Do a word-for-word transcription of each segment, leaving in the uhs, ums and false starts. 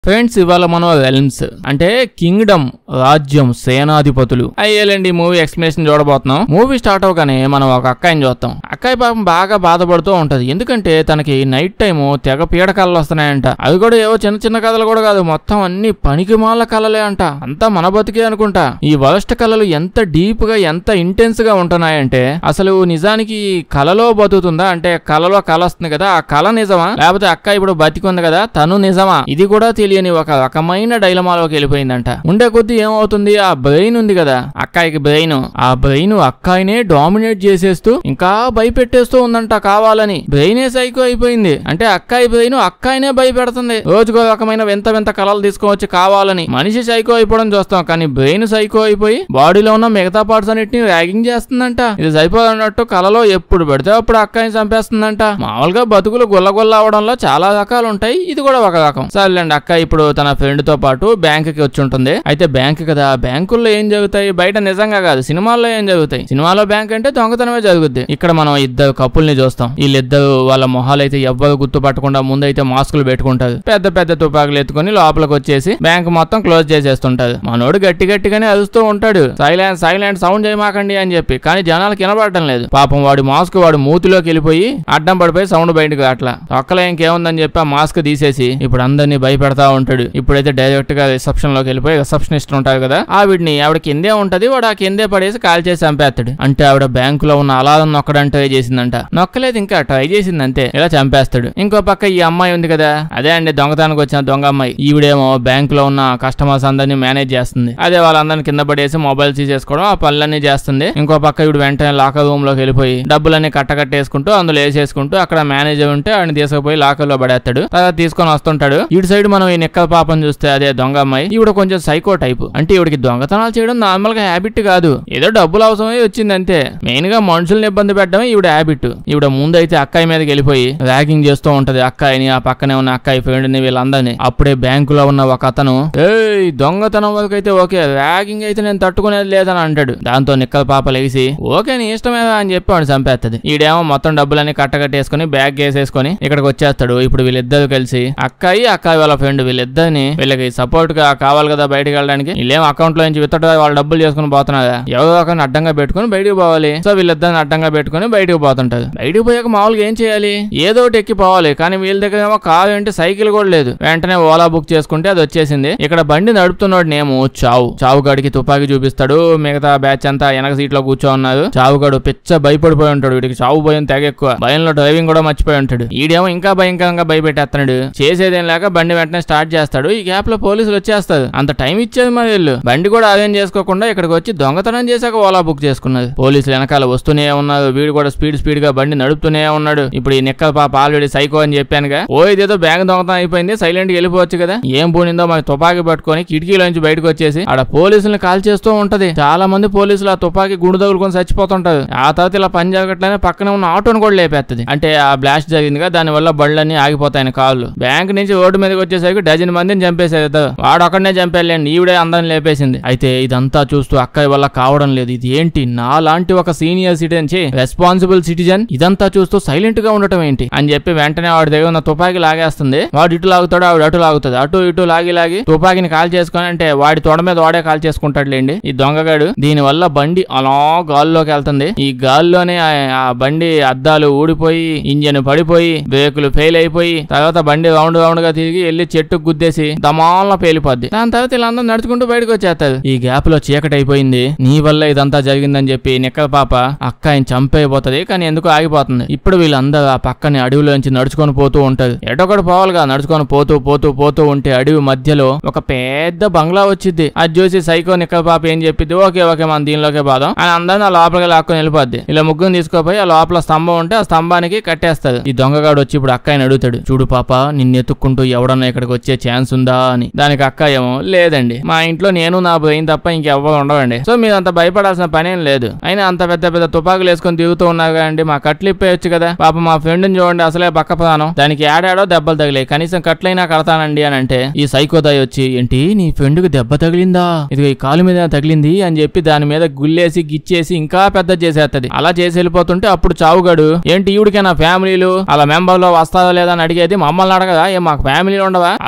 Friends ఇవాళ మనం realms అంటే కింగ్డమ్ రాజ్యం సేనాధిపతులు అయ్యేలండి మూవీ ఎక్స్ప్లెనేషన్ చూడబోతున్నాం. మూవీ స్టార్ట్ అవగానే మనం ఒక అక్కాయిని చూస్తాం. అక్కాయి పాపం బాగా బాధపడుతూ ఉంటది. ఎందుకంటే తనకి నైట్ టైము తెగ పీడ కళలు వస్తున్నాయంట. అవి కూడా ఏవో చిన్న చిన్న కథలు కూడా కాదు, మొత్తం అన్ని పనికిమాల కళలే అంట. అంతా మన బతికే అనుకుంటా. ఈ వరస్ట్ కళలు ఎంత డీప్ గా ఎంత ఇంటెన్స్ గా ఉంటున్నాయంటే అసలు నిజానికి కళలో బతుకుతుందా అంటే కళలో కళ వస్తుంది కదా, ఆ కళ నిజమా లేకపోతే అక్క ఇప్పుడు బతికుంది కదా తను నిజమా, ఇది కూడా తెలియని ఒక రకమైన డైలమాలోకి వెళ్ళిపోయిందంట. ఉండే కొద్దీ ఏమవుతుంది, ఆ బ్రెయిన్ ఉంది కదా అక్కాయికి బ్రెయిన్, ఆ బ్రెయిన్ అక్కాయినే డామినేట్ చేసేస్తూ ఇంకా భయపెట్టేస్తూ ఉందంట కావాలని. బ్రెయినే సైకో అయిపోయింది. అంటే అక్కాయి బ్రెయిన్ అక్కాయినే భయపెడుతుంది. రోజుకో రకమైన వింత వింత కళలు తీసుకొచ్చి కావాలని. మనిషి సైకో అయిపోవడం చూస్తాం, కానీ బ్రెయిన్ సైకో అయిపోయి బాడీలో ఉన్న మిగతా పార్ట్స్ అన్నిటిని ర్యాగింగ్ చేస్తుందంట. ఇది సరిపోదన్నట్టు కళలో ఎప్పుడు పెడితే అప్పుడు అక్కాయిని చంపేస్తుందంట. మామూలుగా బతుకులు గుల్లగొల్ల అవడంలో చాలా రకాలు ఉంటాయి, ఇది కూడా ఒక రకం. సర్లేండి, అక్క ఇప్పుడు తన ఫ్రెండ్ తో పాటు బ్యాంక్ కి వచ్చి ఉంటుంది. అయితే బ్యాంక్ కదా, బ్యాంకుల్లో ఏం జరుగుతాయి బయట నిజంగా కాదు, సినిమాల్లో ఏం జరుగుతాయి. సినిమాలో బ్యాంక్ అంటే దొంగతనమే జరుగుద్ది. ఇక్కడ మనం ఇద్దరు కపుల్ని చూస్తాం. వీళ్ళిద్దరు వాళ్ళ మొహాలు అయితే ఎవ్వరు గుర్తుపట్టకుండా ముందైతే మాస్కులు పెట్టుకుంటారు. పెద్ద పెద్ద తుపాకులు ఎత్తుకుని లోపలికి వచ్చేసి బ్యాంక్ మొత్తం క్లోజ్ చేసేస్తుంటారు. మనోడు గట్టి గట్టిగానే అరుస్తూ ఉంటాడు, సైలెంట్ సైలెంట్ సౌండ్ చేయమాకండి అని చెప్పి. కానీ జనాలకు వినపడటం లేదు. పాపం వాడి మాస్క్ వాడు మూతిలోకి వెళ్ళిపోయి అడ్డం పడిపోయి సౌండ్ బయటకు అట్లా ఒక్కలో ఇంకేముందని చెప్పి ఆ మాస్క్ తీసేసి ఇప్పుడు అందరినీ భయపెడతా ఉంటాడు. ఇప్పుడైతే డైరెక్ట్ గా రిసెప్షన్ లోకి వెళ్ళిపోయి రిసెప్షనిస్ట్ ఉంటారు కదా, ఆవిడ్ని ఆవిడ కిందే ఉంటది, వాడు ఆ కిందే పడేసి కాల్ చేసి చంపేస్తాడు. అంటే ఆవిడ బ్యాంకు లో ఉన్న అలారం నొక్కడానికి ట్రై చేసిందంట. నొక్కలేదు, ఇంకా ట్రై చేసింది అంతే, ఇలా చంపేస్తాడు. ఇంకో పక్క ఈ అమ్మాయి ఉంది కదా, అదే అండి దొంగతనానికి వచ్చిన దొంగ అమ్మాయి. ఈవిడేమో బ్యాంక్ లో ఉన్న కస్టమర్స్ అందరినీ మేనేజ్ చేస్తుంది. అదే వాళ్ళందరినీ కింద పడేసి మొబైల్ తీసేసుకోవడం ఆ పనులన్నీ చేస్తుంది. ఇంకో పక్క ఇవిడు వెంటనే లాకర్ రూమ్ లోకి వెళ్ళిపోయి డబ్బులన్నీ కట్టకట్టేసుకుంటూ అందులో వేసేసుకుంటూ అక్కడ మేనేజర్ ఉంటే ఆయన తీసుకుపోయి లాకర్ లో పడేస్తాడు. తర్వాత తీసుకొని వస్తుంటాడు. ఇటు సైడ్ మనం ఈ నిక్కల పాపం చూస్తే అదే దొంగ అమ్మాయి. ఈవిడ కొంచెం సైకో టైప్. అంటే ఈవిడికి దొంగతనాలు చేయడం నార్మల్ గా హ్యాబిట్ కాదు, ఏదో డబ్బులు అవసరమై వచ్చింది అంతే. మెయిన్ గా మనుషుల్ని ఇబ్బంది పెట్టడమే ఈవిడ హ్యాబిట్. ఈవిడ ముందైతే అక్కాయి మీదకి వెళ్ళిపోయి ర్యాగింగ్ చేస్తూ ఉంటది అక్కాయిని, ఆ పక్కనే ఉన్న అక్కాయి ఫ్రెండ్ ని, వీళ్ళందరినీ. అప్పుడే బ్యాంకులో ఉన్న ఒక అతను ఏయ్ దొంగతనం వరకు అయితే ఓకే, ర్యాగింగ్ అయితే నేను తట్టుకునేది లేదని అంటాడు. దాంతో నిక్కల పాప లేసి ఓకే నీ ఇష్టమే అని చెప్పి వాడిని చంపేస్తుంది. ఈడేమో మొత్తం డబ్బులన్నీ కట్టకట్టేసుకుని బ్యాగ్ వేసేసుకుని ఇక్కడికి వచ్చేస్తాడు. ఇప్పుడు వీళ్ళిద్దరు కలిసి అక్కాయి అక్కాయి వాళ్ళ ఫ్రెండ్ వీళ్ళిద్దరిని వీళ్ళకి సపోర్ట్ గా కావాలి కదా బయటకు వెళ్ళడానికి, వీళ్ళేం అకౌంట్ లో నుంచి విత్తట వాళ్ళ డబ్బులు చేసుకుని పోతున్నారా, ఎవరో ఒకరిని అడ్డంగా పెట్టుకుని బయటకు పోవాలి. సో వీళ్ళిద్దరిని అడ్డంగా పెట్టుకుని బయటకు పోతుంటారు. బయటకు పోయాక మామూలుగా ఏం చేయాలి, ఏదో ఒకటి ఎక్కి పోవాలి. కానీ వీళ్ళ దగ్గర ఏమో కారు అంటే సైకిల్ కూడా లేదు. వెంటనే ఓలా బుక్ చేసుకుంటే అది వచ్చేసింది. ఇక్కడ బండి నడుపుతున్నాడు నేమో చావు. చావుగాడికి తుపాకీ చూపిస్తాడు. మిగతా బ్యాచ్ అంతా వెనక సీట్ లో కూర్చో ఉన్నారు. చావుగాడు పిచ్చ భయపడిపోయి ఉంటాడు. వీడికి చావు భయం తెగ ఎక్కువ. భయంలో డ్రైవింగ్ కూడా మర్చిపోయి ఉంటాడు. ఈడేమో ఇంకా భయంకరంగా భయపెట్టేస్తున్నాడు. చేసేదేం లేక బండి వెంటనే స్టార్ట్ చేస్తాడు. ఈ గ్యాప్ లో పోలీసులు వచ్చేస్తారు. అంత టైం ఇచ్చేది మరి వీళ్ళు. బండి కూడా అరేంజ్ చేసుకోకుండా ఇక్కడికి వచ్చి దొంగతనం చేశాక ఓలా బుక్ చేసుకున్నారు. పోలీసులు వెనకాల వస్తూనే ఉన్నారు. వీడు కూడా స్పీడ్ స్పీడ్ గా బండి నడుపుతూనే ఉన్నాడు. ఇప్పుడు ఈ నిక్కల పాప ఆల్రెడీ సైకో అని చెప్పానుగా, ఓ ఇదేదో బ్యాంక్ దొంగతనం అయిపోయింది, సైలెంట్ గా వెళ్ళిపోవచ్చు కదా, ఏం పోనిందో మరి తుపాకీ పట్టుకొని కిటికీలోంచి బయటకు వచ్చేసి ఆడ పోలీసులను కాల్ చేస్తూ ఉంటది. చాలా మంది పోలీసులు ఆ తుపాకీ గుండు తగులుకొని చచ్చిపోతుంటారు. ఆ తర్వాత ఇలా పని జరగట్లనే పక్కనే ఉన్న ఆటోను కూడా లేపేస్తుంది. అంటే ఆ బ్లాస్ట్ జరిగిందిగా, దాని వల్ల బళ్ళన్నీ ఆగిపోతాయని కాళ్ళు. బ్యాంక్ నుంచి రోడ్డు మీదకి వచ్చేసరికి డజన్ మందిని చంపేసేది. వాడు ఒక్కడనే చంపేళ్ళండి, ఈవిడే అందరిని లేపేసింది. అయితే ఇదంతా చూస్తూ అక్కయ్య వల్ల కావడం లేదు. ఇది ఏంటి, నా లాంటి ఒక సీనియర్ సిటిజన్ చే రెస్పాన్సిబుల్ సిటిజన్ ఇదంతా చూస్తూ సైలెంట్ గా ఉండటం ఏంటి అని చెప్పి వెంటనే వాడి దగ్గర ఉన్న తుపాకీ లాగేస్తుంది. వాడు ఇటు లాగుతాడు, ఆవిడ అటు లాగుతుంది. అటు ఇటు లాగి లాగి తుపాకీని కాల్ చేసుకుని, అంటే వాడి తొడ మీద వాడే కాల్ చేసుకుంటాడులేండి ఈ దొంగగాడు. దీని వల్ల బండి అలా గాల్లోకి వెళ్తుంది. ఈ గాల్లోనే ఆ బండి అద్దాలు ఊడిపోయి, ఇంజన్ పడిపోయి, బ్రేకులు ఫెయిల్ అయిపోయి, తర్వాత బండి రౌండ్ రౌండ్ గా తిరిగి వెళ్లి చెట్టుకు గుద్దేసి దమాల్లో పేలిపోద్ది. దాని తర్వాత వీళ్ళందరూ నడుచుకుంటూ బయటకు వచ్చేస్తారు. ఈ గ్యాప్ లో చీకటి అయిపోయింది. నీ వల్ల ఇదంతా జరిగిందని చెప్పి నిక్కల పాప అక్కాయిని చంపైపోతుంది. కానీ ఎందుకు ఆగిపోతుంది. ఇప్పుడు వీళ్ళందరూ ఆ పక్కనే అడవిలోంచి నడుచుకొని పోతూ ఉంటారు. ఎటొకటి పోవాలిగా, నడుచుకొని పోతూ పోతూ పోతూ ఉంటే అడవి మధ్యలో ఒక పెద్ద బంగ్లా వచ్చింది. అది చూసి సైకో నిక్కల పాప ఏం చెప్పింది, ఓకే ఓకే మనం దీనిలోకే పోదాం అని అందరిని ఆ లోపలికి లాక్కొని వెళ్ళిపోద్ది. ఇలా ముగ్గురు తీసుకోపోయి ఆ లోపల స్తంభం ఉంటే ఆ స్తంభానికి కట్టేస్తారు. ఈ దొంగగాడు వచ్చి ఇప్పుడు అక్కాయిని అడుగుతాడు, చూడు పాప నిన్ను ఎత్తుక్కుంటూ ఎవడన్నా ఇక్కడికి వచ్చే ఛాన్స్ ఉందా అని. దానికి అక్క ఏమో లేదండి, మా ఇంట్లో నేను నా బ్రెయిన్ తప్ప ఇంకెవ్వరు ఉండవండి, సో మీరు అంత భయపడాల్సిన పనేం లేదు. అయినా అంత పెద్ద పెద్ద తుపాకులు వేసుకొని తిరుగుతూ ఉన్నారు కదండి, మా కట్లు ఇప్పేయచ్చు కదా. పాప మా ఫ్రెండ్ చూడండి అసలే పక్క ప్రాణం, దానికి ఏడాడో దెబ్బలు తగిలే, కనీసం కట్లైనా కడతానండి అని అంటే ఈ సైకోదాయి వచ్చి ఏంటి నీ ఫ్రెండ్ కి దెబ్బ తగిలిందా, ఇది ఈ కాలు మీద తగిలింది అని చెప్పి దాని మీద గుల్లేసి గిచ్చేసి ఇంకా పెద్ద చేసేస్తది. అలా చేసి వెళ్ళిపోతుంటే అప్పుడు చావుగాడు ఏంటి ఈవిడికే నా ఫ్యామిలీలు అలా మెంబర్ లో వస్తాదా లేదా అని అడిగేది. మమ్మల్ని అడగదా, ఏ మాకు ఫ్యామిలీలు ఉండవా,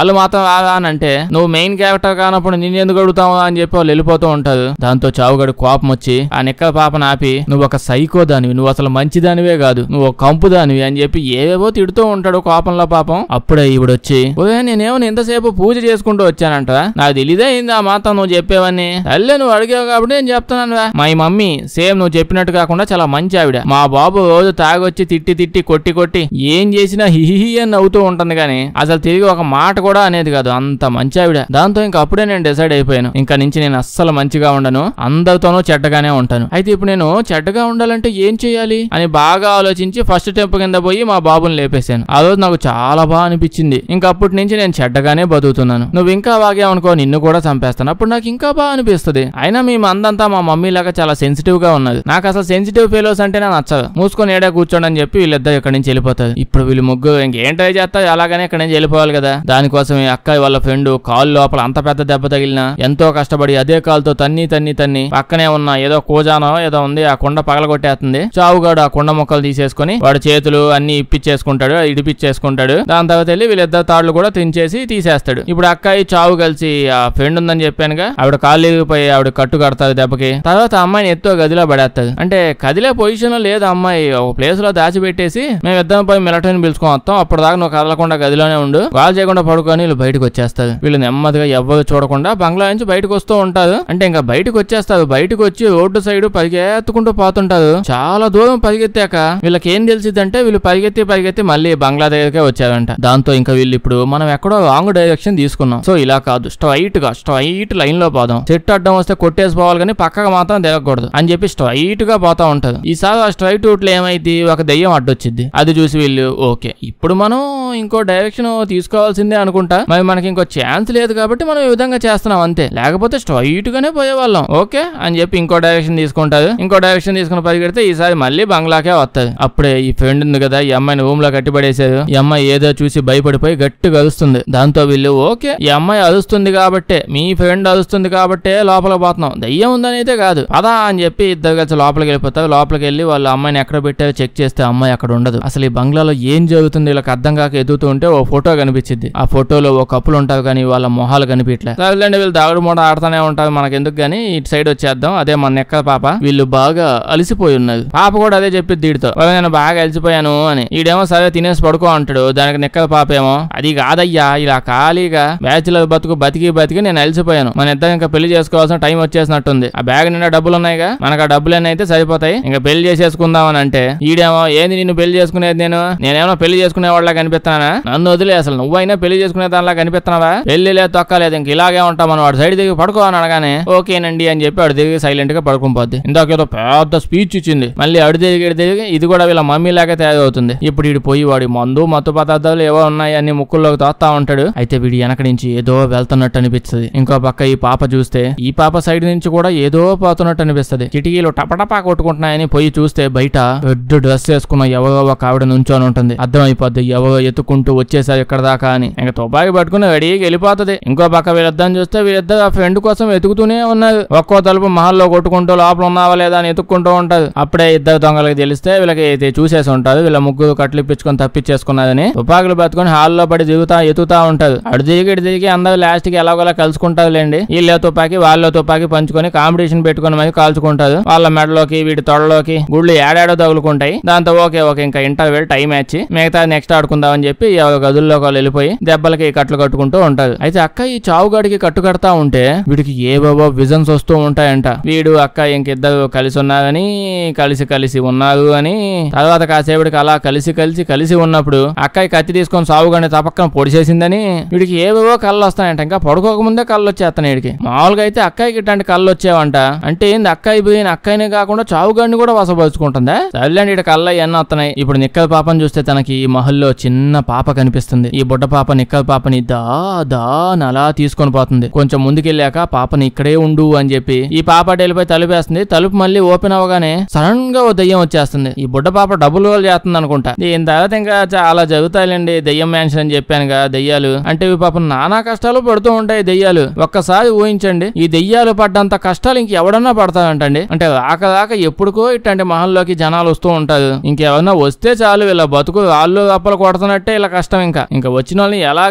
వాళ్ళు మాత్రం అని అంటే నువ్వు మెయిన్ క్యారెక్టర్ కానప్పుడు నేను ఎందుకు అడుగుతావు అని చెప్పి వాళ్ళు వెళ్ళిపోతూ ఉంటారు. దాంతో చావుగడు కోపం వచ్చి ఆ నిక్కల పాపను ఆపి నువ్వు ఒక సైకో దానివి, నువ్వు అసలు మంచిదానివే కాదు, నువ్వు ఒక కంపు దానివి అని చెప్పి ఏవేవో తిడుతూ ఉంటాడు కోపంలో పాపం. అప్పుడే ఈవిడొచ్చి నేనేమో ఇంతసేపు పూజ చేసుకుంటూ వచ్చానంట, నాకు తెలియదే అయింది ఆ మాత్రం నువ్వు చెప్పేవన్నీ, అల్లే నువ్వు అడిగావు కాబట్టి నేను చెప్తున్నాను. మా మమ్మీ సేమ్ నువ్వు చెప్పినట్టు కాకుండా చాలా మంచి ఆవిడ. మా బాబు రోజు తాగొచ్చి తిట్టి తిట్టి కొట్టి కొట్టి ఏం చేసినా హిహి అని నవ్వుతూ ఉంటుంది కానీ అసలు తిరిగి ఒక మాట కూడా అనేది కాదు, అంత మంచి ఆవిడ. దాంతో ఇంకా అప్పుడే నేను డిసైడ్ అయిపోయాను, ఇంకా నుంచి నేను అస్సలు మంచిగా ఉండను, అందరితోనూ చెడ్డగానే ఉంటాను. అయితే ఇప్పుడు నేను చెడ్డగా ఉండాలంటే ఏం చేయాలి అని బాగా ఆలోచించి ఫస్ట్ స్టెప్ కింద పోయి మా బాబుని లేపేశాను. ఆ రోజు నాకు చాలా బాగా అనిపించింది. ఇంకా అప్పటి నుంచి నేను చెడ్డగానే బతుకుతున్నాను. నువ్వు ఇంకా బాగామనుకో నిన్ను కూడా చంపేస్తాను, అప్పుడు నాకు ఇంకా బాగా అనిపిస్తుంది. అయినా మీ మందంతా మా మమ్మీ లాగా చాలా సెన్సిటివ్ గా ఉన్నది, నాకు అసలు సెన్సిటివ్ ఫెలోస్ అంటే నాకు నచ్చదు, మూసుకొని ఏడా కూర్చోండి అని చెప్పి వీళ్ళిద్దరు ఇక్కడి నుంచి వెళ్ళిపోతారు. ఇప్పుడు వీళ్ళు ముగ్గురు ఇంకేం ట్రై చేస్తారు, అలాగనే ఇక్కడ నుంచి వెళ్ళిపోవాలి కదా. దానికోసం అక్క వాళ్ళ ఫ్రెండ్ కాలు లోపల అంత పెద్ద దెబ్బ తగిలినా ఎంతో కష్టపడి అదే కాలుతో తన్ని తన్ని తన్ని పక్కనే ఉన్న ఏదో కోజానో ఏదో ఉంది ఆ కుండ పగలగొట్టేస్తుంది. చావుగాడు ఆ కుండ ముక్కలు తీసేసుకుని వాడు చేతులు అన్ని ఇప్పించేసుకుంటాడు, ఇడిపించేసుకుంటాడు. దాని తర్వాత వెళ్ళి వీళ్ళిద్దరు తాళ్ళు కూడా తించేసి తీసేస్తాడు. ఇప్పుడు అక్కాయి చావు కలిసి ఆ ఫ్రెండ్ ఉందని చెప్పానుగా, ఆవిడ కాళ్ళు ఎగిపోయి ఆవిడ కట్టు కడతారు దెబ్బకి. తర్వాత అమ్మాయిని ఎత్తో గదిలో పడేస్తుంది. అంటే కదిలే పొజిషన్ లో లేదు అమ్మాయి, ఒక ప్లేస్ లో దాచిపెట్టేసి మేము ఇద్దరం పోయి మిలిటరీని పిలుచుకొని వస్తాం, అప్పుడు దాకా నువ్వు కదలకుండా గదిలోనే ఉండు, గాలు చేయకుండా పడుకొని వీళ్ళు బయటకు వచ్చేస్తారు. వీళ్ళు నెమ్మదిగా ఎవ్వరు చూడకుండా బంగ్లా నుంచి బయటకు వస్తూ ఉంటారు. అంటే ఇంకా బయటకు వచ్చేస్తారు. బయటకు వచ్చి రోడ్డు సైడ్ పరిగెత్తుకుంటూ పోతుంటారు. చాలా దూరం పరిగెత్తాక వీళ్ళకి ఏం తెలిసిందంటే వీళ్ళు పరిగెత్తి పరిగెత్తి మళ్ళీ బంగ్లా దగ్గరకే వచ్చారంట. దాంతో ఇంకా వీళ్ళు ఇప్పుడు మనం ఎక్కడో రాంగ్ డైరెక్షన్ తీసుకున్నాం, సో ఇలా కాదు స్ట్రైట్ గా స్ట్రైట్ లైన్ లో పోదాం, చెట్టు అడ్డం వస్తే కొట్టేసి పోవాలి కానీ పక్కగా మాత్రం దిగకూడదు అని చెప్పి స్ట్రైట్ గా పోతా ఉంటారు. ఈసారి ఆ స్ట్రైట్ రూట్ లో ఏమైంది, ఒక దెయ్యం అడ్డొచ్చింది. అది చూసి వీళ్ళు ఓకే ఇప్పుడు మనం ఇంకో డైరెక్షన్ తీసుకోవాల్సిందే అనుకుంటా, మరి మనకి ఇంకో ఛాన్స్ లేదు కాబట్టి మనం ఈ విధంగా చేస్తున్నాం అంతే, లేకపోతే స్ట్రైట్ గానే పోయేవాళ్ళం ఓకే అని చెప్పి ఇంకో డైరెక్షన్ తీసుకుంటారు. ఇంకో డైరెక్షన్ తీసుకుని పరిగెడితే ఈసారి మళ్ళీ బంగ్లాకే వస్తుంది. అప్పుడే ఈ ఫ్రెండ్ ఉంది కదా, ఈ అమ్మాయిని రూమ్ లో కట్టిపడేసారు. ఈ అమ్మాయి ఏదో చూసి భయపడిపోయి గట్టిగా అరుస్తుంది. దాంతో వీళ్ళు ఓకే ఈ అమ్మాయి అరుస్తుంది కాబట్టే, మీ ఫ్రెండ్ అరుస్తుంది కాబట్టే లోపల పోతున్నాం, దయ్యం ఉందని అయితే కాదు పదా అని చెప్పి ఇద్దరు కలిసి లోపలికి వెళ్ళిపోతారు. లోపలికి వెళ్ళి వాళ్ళ అమ్మాయిని ఎక్కడ పెట్టారో చెక్ చేస్తే అమ్మాయి అక్కడ ఉండదు. అసలు ఈ బంగ్లాలో ఏం జరుగుతుంది వీళ్ళకి అర్థం కాక ఎదుగుతూ ఉంటే ఓ ఫోటో కనిపించింది. ఆ ఫోటోలో ఓ కప్పులు ఉంటారు కానీ వాళ్ళ మొహాలు కనిపించలేదు. సరేలేండి వీళ్ళు దాగుడు మూడ ఆడుతూనే ఉంటారు, మనకి ఎందుకు గానీ ఇటు సైడ్ వచ్చేద్దాం. అదే మన నెక్కల పాప. వీళ్ళు బాగా అలిసిపోయి ఉన్నది. పాప కూడా అదే చెప్పి దీడితో నేను బాగా అలిసిపోయాను అని. ఈడేమో సరే తినేసి పడుకో అంటాడు. దానికి నెక్కల పాప ఏమో అది కాదయ్యా, ఇలా ఖాళీగా బ్యాచులర్ బతుకు బతికి బతికి నేను అలిసిపోయాను, మన ఇద్దరు ఇంకా పెళ్లి చేసుకోవాల్సిన టైం వచ్చేసినట్టుంది. ఆ బ్యాగ్ నిండా డబ్బులు ఉన్నాయిగా, మనకు ఆ డబ్బులన్నీ అయితే సరిపోతాయి, ఇంకా పెళ్లి చేసేసుకుందాం అని అంటే ఈడేమో ఏంది నిన్ను పెళ్లి చేసుకునేది, నేను నేనేమో పెళ్లి చేసుకునే వాళ్ళ కనిపిస్తానా, నన్ను వదిలే అసలు నువ్వైనా పెళ్లి చేసుకునే దానిలా కనిపిస్తున్నావా, పెళ్లి లేదు తొక్కలేదు, ఇంక ఇలాగే ఉంటాం మనం. వాడు సైడ్ దిగి పడుకో అని అనగానే ఓకేనండి అని చెప్పి వాడు దిగి సైలెంట్ గా పడుకుని పోద్ది. ఇందాక ఏదో పెద్ద స్పీచ్ ఇచ్చింది, మళ్ళీ అడి తిరిగి ఇడి తిరిగి ఇది కూడా వీళ్ళ మమ్మీ లాగా తయారవుతుంది. ఇప్పుడు వీడు పోయి వాడి మందు మత్తు పదార్థాలు ఏవో ఉన్నాయి అన్ని ముక్కుల్లోకి తోస్తా ఉంటాడు. అయితే వీడి వెనక నుంచి ఏదో వెళ్తున్నట్టు అనిపిస్తుంది. ఇంకో పక్క ఈ పాప చూస్తే ఈ పాప సైడ్ నుంచి కూడా ఏదో పోతున్నట్టు అనిపిస్తుంది. కిటికీలు టపటపా కొట్టుకుంటున్నాయని పోయి చూస్తే బయట పెద్ద డ్రెస్ వేసుకున్న ఎవరో ఒక ఆవిడ నుంచొని ఉంటుంది. అర్థమైపోద్ది ఎవరో ఎత్తుకుంటూ వచ్చేసారు ఇక్కడ దాకా అని. ఇంకా తుపాకి పట్టుకుని రెడీకి వెళ్ళిపోతుంది. ఇంకో పక్క వీళ్ళిద్దరిని చూస్తే వీళ్ళిద్దరు ఆ ఫ్రెండ్ కోసం వెతుకుతూనే ఉన్నారు. ఒక్కో తలుపు మహల్లో కొట్టుకుంటూ లోపల ఉన్నావా లేదా అని ఎత్తుక్కుంటూ ఉంటారు. అప్పుడే ఇద్దరు దొంగలకి తెలిస్తే వీళ్ళకి చూసేసి ఉంటారు. వీళ్ళ ముగ్గురు కట్లు ఇప్పించుకొని తప్పించేసుకున్నారని తుపాకులు పట్టుకుని హాల్లో పడి దిగుతా ఎత్తుతా ఉంటారు. అడు దిగి ఇటు దిగి అందరూ లాస్ట్ కి ఎలాగోలా కలుసుకుంటారు లేండి. వీళ్ళ తుపాకి వాళ్ళ తుపాకి పంచుకొని కాంపిటీషన్ పెట్టుకుని మరి కాల్చుకుంటారు. వాళ్ళ మెడలోకి వీటి తొడలోకి గుళ్ళు ఏడాడో తగులుకుంటాయి. దాంతో ఓకే ఓకే ఇంకా ఇంటర్వెల్ టైం వచ్చి మిగతా నెక్స్ట్ ఆడుకుందాం అని చెప్పి గదుల్లో వాళ్ళు వెళ్ళిపోయి దెబ్బలకి కట్లు కట్టుకుంటూ ఉంటారు. అయితే అక్క ఈ చావుగాడికి కట్టు కడతా ఉంటే వీడికి ఏవేవో విజన్స్ వస్తూ ఉంటాయంట. వీడు అక్క ఇంకిద్దరు కలిసి ఉన్నారని కలిసి కలిసి ఉన్నారు అని, తర్వాత కాసేపటికి అలా కలిసి కలిసి కలిసి ఉన్నప్పుడు అక్కయ్య కత్తి తీసుకొని సావుగానే తపక్కన పొడిచేసిందని వీడికి ఏవేవో కళ్ళు వస్తాయంట. ఇంకా పడుకోకముందే కళ్ళు వచ్చేస్తాను వీడికి. మామూలుగా అయితే అక్కయ్యకి ఇట్లాంటి కళ్ళు వచ్చేవంట. అంటే ఏంది అక్కయ్య పోయిన అక్కయ్యనే కాకుండా చావుగాడిని కూడా వసపరుచుకుంటుందా? సర్లేండి ఇక్కడ కళ్ళు ఎన్న వస్తున్నాయి. ఇప్పుడు నిక్కల పాపని చూస్తే తనకి ఈ మహల్లో చిన్న పాప కనిపిస్తుంది. ఈ బుడ్డ పాప నిక్కల పాపని దా దా అలా తీసుకొని పోతుంది. కొంచెం ముందుకెళ్ళాక పాపని ఇక్కడే ఉండు అని చెప్పి ఈ పాప వెళ్ళిపోయి తలుపేస్తుంది. తలుపు మళ్ళీ ఓపెన్ అవగానే సడన్ గా ఓ దెయ్యం వచ్చేస్తుంది. ఈ బుడ్డ పాప డబ్బులు రోల్ చేస్తుంది అనుకుంటా. దీని తర్వాత ఇంకా చాలా జరుగుతాయిలేండి. దెయ్యం మ్యాన్షన్ అని చెప్పానుగా దెయ్యాలు అంటే ఇవి పాపం నానా కష్టాలు పడుతూ ఉంటాయి దెయ్యాలు. ఒక్కసారి ఊహించండి ఈ దెయ్యాలు పడ్డంత కష్టాలు ఇంకెవడన్నా పడతాయంటండి. అంటే రాక రాక ఎప్పుడుకో ఇట్లాంటి మహల్లోకి జనాలు వస్తూ ఉంటారు. ఇంకెవరన్నా వస్తే చాలు వీళ్ళ బతుకు రాళ్ళు అప్పలు కొడుతున్నట్టే ఇలా కష్టం. ఇంకా ఇంకా వచ్చిన వాళ్ళని ఎలాగ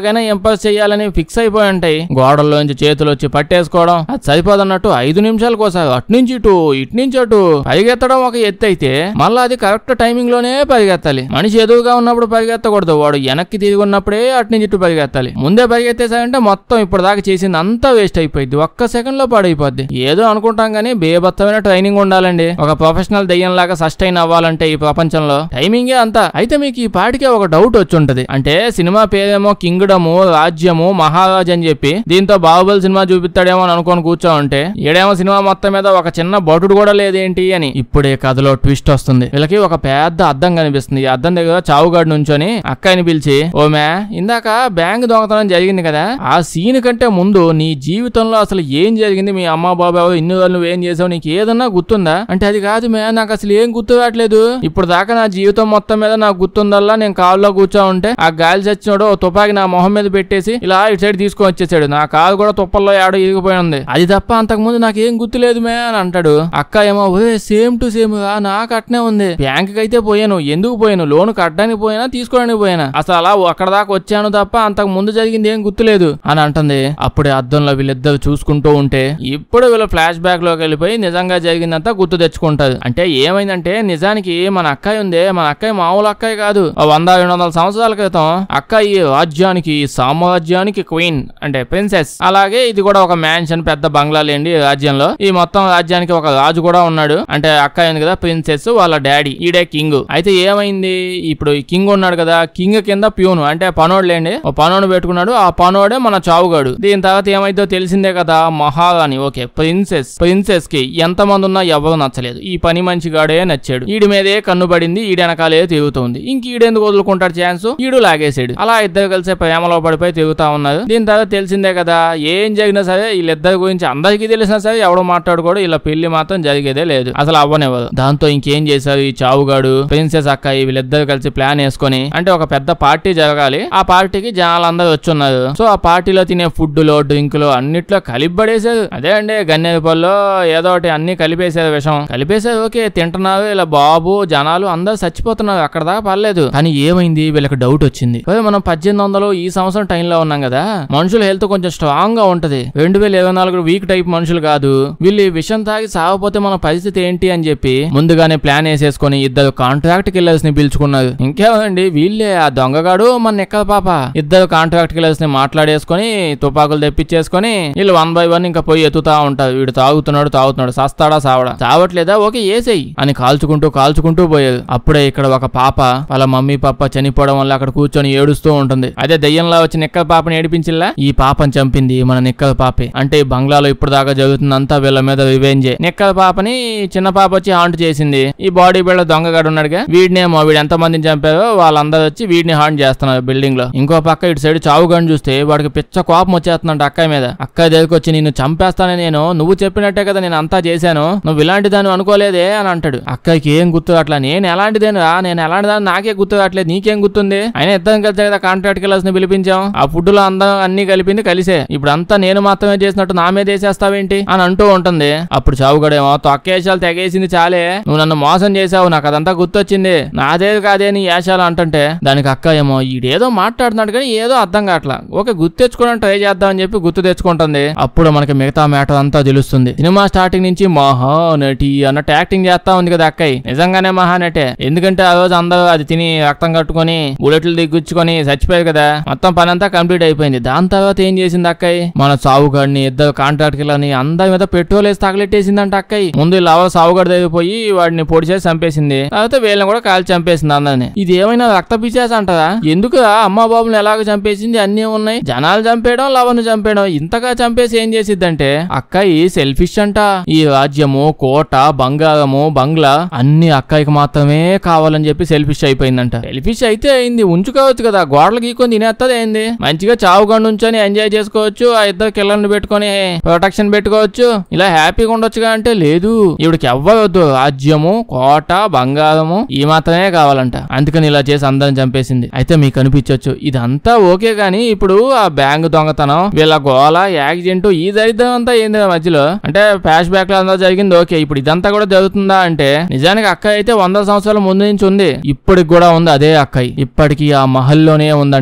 ఎలాగైనా ఇంప్రెస్ చేయాలని ఫిక్స్ అయిపోయి ఉంటాయి. గోడల్లోంచి చేతులు వచ్చి పట్టేసుకోవడం అది సరిపోదన్నట్టు ఐదు నిమిషాలకు ఒకసారి అట్నుంచి ఇటు ఇటు నుంచి అటు పరిగెత్తడం ఒక ఎత్తు అయితే మళ్ళీ అది కరెక్ట్ టైమింగ్ లోనే పరిగెత్తాలి. మనిషి ఎదురుగా ఉన్నప్పుడు పరిగెత్తకూడదు, వాడు వెనక్కి తిరిగి ఉన్నప్పుడే అట్నుంచి ఇటు పరిగెత్తాలి. ముందే పరిగెత్తేసారంటే మొత్తం ఇప్పుడు దాకా చేసింది అంతా వేస్ట్ అయిపోయింది, ఒక్క సెకండ్ లో పాడైపోద్ది. ఏదో అనుకుంటాం గానీ బేబత్తమైన ట్రైనింగ్ ఉండాలండి. ఒక ప్రొఫెషనల్ దెయ్యం లాగా సస్టైన్ అవ్వాలంటే ఈ ప్రపంచంలో టైమింగే అంతా. అయితే మీకు ఈ పాటికే ఒక డౌట్ వచ్చి ఉంటది. అంటే సినిమా పేరేమో కింగ్డము, రాజ్యము, మహారాజ్ అని చెప్పి దీంతో బాహుబలి సినిమా చూపిస్తాడేమో అని అనుకోని కూర్చో ఉంటే ఏడేమో సినిమా మొత్తం మీద ఒక చిన్న బటుడు కూడా లేదేంటి అని ఇప్పుడే కథలో ట్విస్ట్ వస్తుంది. వీళ్ళకి ఒక పెద్ద అద్దం కనిపిస్తుంది. ఈ అద్దం దగ్గర చావుగాడు నుంచొని అక్కని పిలిచి, ఓ మ్యా ఇందాక బ్యాంక్ దొంగతనం జరిగింది కదా, ఆ సీన్ కంటే ముందు నీ జీవితంలో అసలు ఏం జరిగింది, మీ అమ్మ బాబా ఇన్ని రోజులు నువ్వేం చేసావు, నీకు ఏదన్నా గుర్తుందా అంటే అది కాదు మ్యా నాకు అసలు ఏం గుర్తు రావట్లేదు, ఇప్పుడు దాకా నా జీవితం మొత్తం మీద నాకు గుర్తుందల్లా నేను కారులో కూర్చో ఉంటే ఆ గాలి చచ్చినోడు తుపాకి నా మొహం మీద పెట్టేసి ఇలా ఇటు సైడ్ తీసుకొని వచ్చేసాడు, నా కారు కూడా తుప్పల్లో ఆడ ఇరిగిపోయి ఉంది, అది తప్ప అంతకు ముందు నాకేం గుర్తులేదు మే అని అంటాడు. అక్క ఏమో సేమ్ టు సేమ్ నాకు అట్నే ఉంది, బ్యాంక్ అయితే పోయాను, ఎందుకు పోయాను, లోన్ కట్టడానికి పోయినా తీసుకోవడానికి పోయినా, అసలు అలా అక్కడ దాకా వచ్చాను తప్ప అంతకు ముందు జరిగింది ఏం గుర్తులేదు అని అంటుంది. అప్పుడే అద్దంలో వీళ్ళిద్దరు చూసుకుంటూ ఉంటే ఇప్పుడు వీళ్ళ ఫ్లాష్ బ్యాక్ లోకి వెళ్ళిపోయి నిజంగా జరిగిందంతా గుర్తు తెచ్చుకుంటది. అంటే ఏమైందంటే నిజానికి మన అక్కయ్య ఉందే, మన అక్కయ్య మామూలు అక్కయ్య కాదు, వంద రెండు వందల సంవత్సరాల క్రితం అక్క ఈ రాజ్యానికి సామ్రాజ్యానికి క్వీన్ అంటే ప్రిన్సెస్. అలాగే ఇది కూడా ఒక మ్యాన్షన్ పెద్ద బంగ్లా లేండి రాజ్యంలో. ఈ మొత్తం రాజ్యానికి ఒక రాజు కూడా ఉన్నాడు. అంటే అక్క ఉంది కదా ప్రిన్సెస్, వాళ్ళ డాడీ ఈడే కింగ్. అయితే ఏమైంది ఇప్పుడు ఈ కింగ్ ఉన్నాడు కదా, కింగ్ కింద ప్యూను అంటే పనోడు లేండి, ఓ పనోడు పెట్టుకున్నాడు, ఆ పనోడే మన చావుగాడు. దీని తర్వాత ఏమైందో తెలిసిందే కదా, మహారాణి ఓకే ప్రిన్సెస్ ప్రిన్సెస్ కి ఎంత మంది ఉన్నా ఎవరు నచ్చలేదు, ఈ పని మంచిగాడే నచ్చాడు, ఈడి మీదే కన్ను పడింది, ఈడు వెనకాలే తిరుగుతుంది, ఇంక ఈడెందుకు వదులుకుంటాడు ఛాన్స్, ఈడు లాగేసాడు. అలా ఇద్దరు కలిసి ప్రేమలో పడిపోయి తిరుగుతా ఉన్నారు. దీని తర్వాత తెలిసిందే కదా ఏం జరిగినా సరే వీళ్ళిద్దరి గురించి అందరికీ తెలిసినా సరే ఎవడో మాట్లాడుకోడు, ఇలా పెళ్లి మాత్రం జరిగేదే లేదు, అసలు అవ్వనివ్వదు. దాంతో ఇంకేం చేశారు ఈ చావుగాడు ప్రిన్సెస్ అక్క వీళ్ళిద్దరు కలిసి ప్లాన్ వేసుకొని అంటే ఒక పెద్ద పార్టీ జరగాలి, ఆ పార్టీకి జనాలందరూ వచ్చున్నారు. సో ఆ పార్టీలో తినే ఫుడ్ లో డ్రింక్ లో అన్నిట్లో కలిపబడేశారు. అదే అండి గన్నేరు పళ్ళు ఏదో ఒకటి అన్ని కలిపేశారు, విషం కలిపేశారు. ఓకే తింటున్నారు, ఇలా బాబు జనాలు అందరూ చచ్చిపోతున్నారు, అక్కడ దాకా పర్లేదు. కానీ ఏమైంది వీళ్ళకి డౌట్ వచ్చింది, మనం పద్దెనిమిది వందలు ఈ సంవత్సరం టైంలో ఉన్నాం కదా, మనుషుల హెల్త్ కొంచెం స్ట్రాంగ్ గా ఉంటది, రెండు వేల ఇరవై నాలుగు వీక్ టైప్ మనుషులు కాదు, వీళ్ళు విషం తాగి సాగపోతే మన పరిస్థితి ఏంటి అని చెప్పి ముందుగానే ప్లాన్ వేసేసుకుని ఇద్దరు కాంట్రాక్ట్ కిల్లర్స్ ని పిలుచుకున్నారు. ఇంకేమండి వీళ్ళే ఆ దొంగగాడు మన నెక్కల పాప ఇద్దరు కాంట్రాక్ట్ కిల్లర్స్ ని మాట్లాడేసుకుని తుపాకులు తెప్పించేసుకుని వీళ్ళు వన్ బై వన్ ఇంకా పోయి ఎత్తుతా ఉంటారు. వీడు తాగుతున్నాడు తాగుతున్నాడు సస్తాడా సావడా, చావట్లేదా ఓకే ఏసేయి అని కాల్చుకుంటూ కాల్చుకుంటూ పోయేది. అప్పుడే ఇక్కడ ఒక పాప వాళ్ళ మమ్మీ పాప చనిపోవడం వల్ల అక్కడ కూర్చొని ఏడుస్తూ ఉంటుంది. అదే దయ్యంలా వచ్చి నిక్కల పాపని ఏడిపించిల్లా, ఈ పాపని చంపింది మన నిక్కల పాపే. అంటే ఈ బంగ్లాలో ఇప్పుడు దాకా జరుగుతుందంతా వీళ్ళ మీద రివెంజే. నిక్కల పాపని చిన్న పాప వచ్చి హాంట్ చేసింది. ఈ బాడీ బిల్డర్ దొంగగాడు ఉన్నాడుగా, వీడినేమో వీడు ఎంత మందిని చంపారో వాళ్ళందరూ వచ్చి వీడిని హాంట్ చేస్తున్నారు బిల్డింగ్ లో. ఇంకో పక్క ఇటు సైడ్ చావుగాని చూస్తే వాడికి పిచ్చ కోపం వచ్చేస్తుందంట అక్కయ్య మీద. అక్కయ్య దగ్గరికి వచ్చి నిన్ను చంపేస్తానని నేను నువ్వు చెప్పినట్టే కదా నేను అంతా చేశాను, నువ్వు ఇలాంటి దాన్ని అనుకోలేదే అని అంటాడు. అక్కయ్యకి ఏం గుర్తు అట్లా, నేను ఎలాంటిదేనా నేను ఎలాంటి దాన్ని నాకే గుర్తు కావట్లేదు, నీకేం గుర్తుంది, ఆయన ఇద్దరం కలిసి కదా కాంట్రాక్ట్ కిల్లర్స్ ని పిలిపించాం, ఆ ఫుడ్ లో అందరం అన్ని కలిపింది కలిసే, ఇప్పుడు అంతా నేను మాత్రమే చేసినట్టు నా మీద వేసేస్తావేంటి అని అంటూ ఉంటుంది. అప్పుడు చావుగడేమో తొక్కేశాలు తెగేసింది చాలే, నువ్వు నన్ను మోసం చేసావు, నాకు అదంతా గుర్తొచ్చింది, నాదే కాదే నీ యాశాలు అంటుంటే దానికి అక్క ఏమో ఈడేదో మాట్లాడుతున్నాడు కానీ ఏదో అర్థం కావట్లా, ఓకే గుర్తు తెచ్చుకోవడానికి ట్రై చేద్దామని చెప్పి గుర్తు తెచ్చుకుంటుంది. అప్పుడు మనకి మిగతా మ్యాటర్ అంతా తెలుస్తుంది. సినిమా స్టార్టింగ్ నుంచి మహానటి అన్నట్టు యాక్టింగ్ చేస్తా ఉంది కదా అక్కయ్య, నిజంగానే మహానటే. ఎందుకంటే ఆ రోజు అందరూ అది తిని రక్తం కట్టుకొని బుల్లెట్లు దిగ్గుచ్చుకొని చచ్చిపోయారు కదా, మొత్తం పని అంతా కంప్లీట్ అయిపోయింది. దాని తర్వాత ఏం చేసింది అక్కయ్య, మన సావుగాడిని ఇద్దరు కాంట్రాక్ట్ కిల్లర్ని అందరి మీద పెట్రోల్ వేసి తగలెట్టేసిందంట అక్కయ్య. ముందు ఇలా సావుగాడి దగ్గర పోయి వాడిని పొడి చేసి చంపేసింది, తర్వాత వీళ్ళని కూడా కాల్చి చంపేసింది అందరిని. ఇది ఏమైనా రక్త పిచ్చేసి అంటారా, ఎందుకు అమ్మ బాబుని ఎలాగ చంపేసింది, అన్ని ఉన్నాయి, జనాలు చంపేయడం లవను చంపేయడం, ఇంతగా చంపేసి ఏం చేసిద్దంటే అక్కయ్య సెల్ఫిష్ అంట. ఈ రాజ్యము కోట బంగారము బంగ్లా అన్ని అక్కయ్యకి మాత్రమే కావాలని చెప్పి సెల్ఫిష్ అయిపోయిందంట. సెల్ఫిష్ అయితే అయింది ఉంచుకోవచ్చు కదా, గోడలు గీకొని తినేస్తుంది అయింది, మంచిగా చావుగండు ఉంచొని ఎంజాయ్ చేసుకోవచ్చు, ఆ ఇద్దరు కిల్లర్ని పెట్టుకొని ప్రొటెక్షన్ పెట్టుకోవచ్చు, ఇలా హ్యాపీగా ఉండొచ్చుగా అంటే లేదు, ఇవిడికి ఎవ్వరొద్దు, రాజ్యము కోట బంగారము ఈ మాత్రమే కావాలంట, అందుకని ఇలా చేసి అందరం చంపేసింది. అయితే మీకు అనిపించవచ్చు ఇదంతా ఓకే గానీ ఇప్పుడు ఆ బ్యాంక్ దొంగతనం వీళ్ళ గోల యాక్సిడెంట్ ఈ దరిద్రం అంతా ఏంది మధ్యలో, అంటే ఫ్లాష్ బ్యాక్ లో అంతా జరిగింది ఓకే, ఇప్పుడు ఇదంతా కూడా జరుగుతుందా అంటే నిజానికి అక్కయ్య అయితే వంద సంవత్సరాల ముందు నుంచి ఉంది, ఇప్పటికి కూడా ఉంది అదే అక్కయ్య, ఇప్పటికి ఆ మహల్లోనే ఉందంట. చావు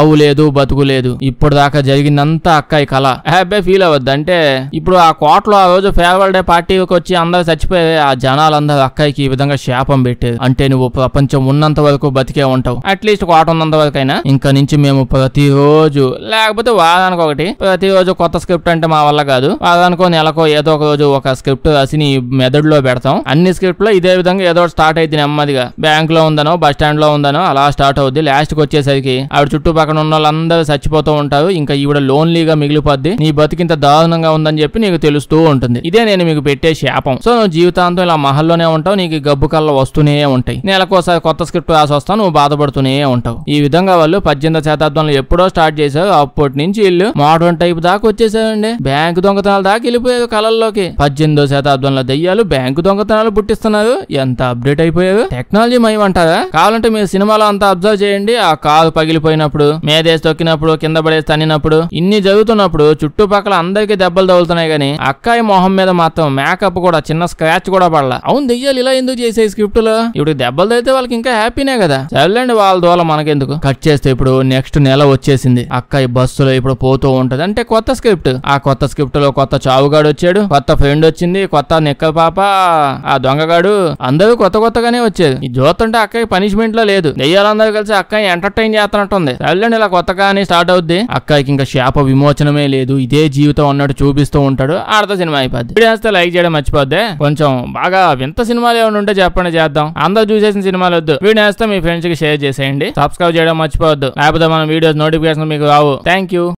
చావు లేదు బతుకు లేదు, ఇప్పుడు దాకా జరిగిందంతా అక్కాయి కళ. హ్యాపీ ఫీల్ అవ్వద్దు. అంటే ఇప్పుడు ఆ కోటలో ఆ రోజు ఫేర్వెల్ డే పార్టీకి వచ్చి అందరు చచ్చిపోయి ఆ జనాలందరూ అక్కాయికి ఈ విధంగా శాపం పెట్టారు. అంటే నువ్వు ప్రపంచం ఉన్నంత వరకు బతికే ఉంటావు, అట్లీస్ట్ కోట ఉన్నంత వరకు అయినా. ఇంకా నుంచి మేము ప్రతిరోజు లేకపోతే వారానికి ఒకటి ప్రతిరోజు కొత్త స్క్రిప్ట్ అంటే మా వల్ల కాదు, వారానికో నెలకో ఏదో ఒక రోజు ఒక స్క్రిప్ట్ రాసి నీ మెదడులో పెడతాం. అన్ని స్క్రిప్ట్ లో ఇదే విధంగా ఏదో స్టార్ట్ అయితే నెమ్మదిగా బ్యాంక్ లో ఉందనో బస్ స్టాండ్ లో ఉందనో అలా స్టార్ట్ అవుద్ది. లాస్ట్ కి వచ్చేసరికి ఆవిడ చుట్టుపక్కల ఉన్న వాళ్ళందరూ చచ్చిపోతూ ఉంటారు. ఇంకా ఈవిడ లోన్లీగా మిగిలిపోద్ది. నీ బతికింత దారుణంగా ఉందని చెప్పి నీకు తెలుస్తూ ఉంటుంది. ఇదే నేను మీకు పెట్టే శాపం. సో నువ్వు జీవితాంతం ఇలా మహల్లోనే ఉంటావు, నీకు గబ్బు కళ్ళ వస్తూనే ఉంటాయి. నెలకోసారి కొత్త స్క్రిప్ట్ రాసి వస్తావు, నువ్వు బాధపడుతూనే ఉంటావు. ఈ విధంగా వాళ్ళు పద్దెనిమిది శతాబ్దంలో ఎప్పుడో స్టార్ట్ చేశారు. అప్పటి నుంచి ఇల్లు మోడర్న్ టైప్ దాకా వచ్చేసారండి. బ్యాంకు దొంగతనాలు దాకా వెళ్ళిపోయారు కళల్లోకి. పద్దెనిమిదో శతాబ్దంలో దెయ్యాలు బ్యాంకు దొంగతనాలు పుట్టిస్తున్నారు. ఎంత అప్డేట్ అయిపోయారు. టెక్నాలజీ మయమంటారా? కావాలంటే మీరు సినిమాలో అంతా అబ్జర్వ్ చేయండి. ఆ కారు పగిలిపోయినప్పుడు, మేదేసి తొక్కినప్పుడు, కింద పడేసి తన్నినప్పుడు, ఇన్ని జరుగుతున్నప్పుడు చుట్టుపక్కల అందరికీ దెబ్బలు తగులుతున్నాయి గానీ అక్కాయి మొహం మీద మాత్రం మేకప్ కూడా చిన్న స్క్రాచ్ కూడా పడలా. అవును, దెయ్యాలు ఇలా ఎందుకు చేసే స్క్రిప్ట్ లో? ఇప్పుడు దెబ్బలు తగిలితే వాళ్ళకి ఇంకా హ్యాపీనే కదా. సర్లేండి, వాళ్ళ దోల మనకెందుకు. కట్ చేస్తే ఇప్పుడు నెక్స్ట్ నెల వచ్చేసింది. అక్కాయి బస్సులో ఇప్పుడు పోతూ ఉంటది. అంటే కొత్త స్క్రిప్ట్. ఆ కొత్త స్క్రిప్ట్ లో కొత్త చావుగాడు వచ్చాడు, కొత్త ఫ్రెండ్ వచ్చింది, కొత్త నిక్కల పాప, ఆ దొంగగాడు, అందరూ కొత్త కొత్తగానే వచ్చేది. ఈ జోతుంటే అక్కకి పనిష్మెంట్ లో లేదు. దెయ్యాలందరూ కలిసి అక్కని ఎంటర్టైన్ చేస్తున్నట్టుంది. సర్లేండి, ఇలా కొత్తగానే స్టార్ట్ అవుద్ది. అక్కాయికి ఇంకా శాప విమోచనమే లేదు, ఇదే జీవితం అన్నట్టు చూపిస్తూ ఉంటాడు. ఆడత సినిమా అయిపోద్ది. వీడియో లైక్ చేయడం మర్చిపోద్ది. కొంచెం బాగా వింత సినిమాలు ఏమైనా ఉంటే చెప్పండి, చేద్దాం. అందరూ చూసేసిన సినిమాలు వద్దు. వీడియో వేస్తే మీ ఫ్రెండ్స్ కి షేర్ చేసేయండి. సబ్స్క్రైబ్ చేయడం మర్చిపోవద్దు, లేకపోతే మన వీడియోస్ నోటిఫికేషన్ మీకు రావు. Thank you.